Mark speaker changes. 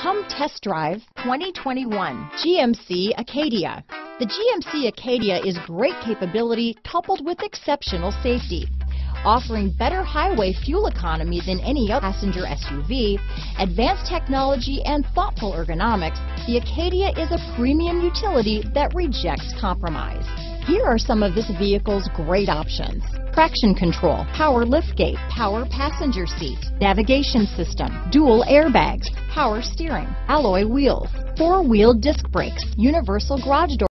Speaker 1: Come test drive 2021 GMC Acadia. The GMC Acadia is great capability coupled with exceptional safety. Offering better highway fuel economy than any other passenger SUV, advanced technology and thoughtful ergonomics, the Acadia is a premium utility that rejects compromise. Here are some of this vehicle's great options: traction control, power liftgate, power passenger seat, navigation system, dual airbags, power steering, alloy wheels, four-wheel disc brakes, universal garage door